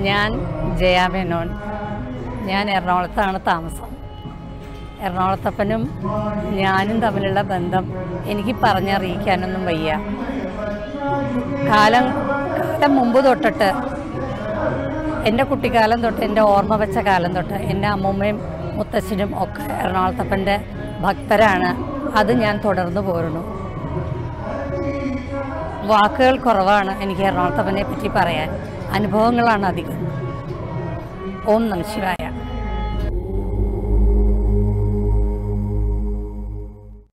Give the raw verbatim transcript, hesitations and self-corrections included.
ഞാൻ ജയ മേനോൻ. ഞാൻ എറണാകുളത്താണ് താമസം. എറണാകുളത്തപ്പനും ഞാനും തമ്മിലുള്ള ബന്ധം എനിക്ക് പറഞ്ഞറിയിക്കാനൊന്നും വയ്യ. കാലം കാലം മുമ്പ് തൊട്ടിട്ട്, എൻ്റെ കുട്ടിക്കാലം തൊട്ട്, എൻ്റെ ഓർമ്മ വെച്ച കാലം തൊട്ട് എൻ്റെ അമ്മൂമ്മയും മുത്തച്ഛനും ഒക്കെ എറണാകുളത്തപ്പൻ്റെ ഭക്തരാണ്. അത് ഞാൻ തുടർന്നു പോരുന്നു. വാക്കുകൾ കുറവാണ് എനിക്ക് എറണാകുളത്തപ്പനെ പറ്റി പറയാൻ. അനുഭവങ്ങളാണ് അധികം. ഓം നമഃ ശിവായ.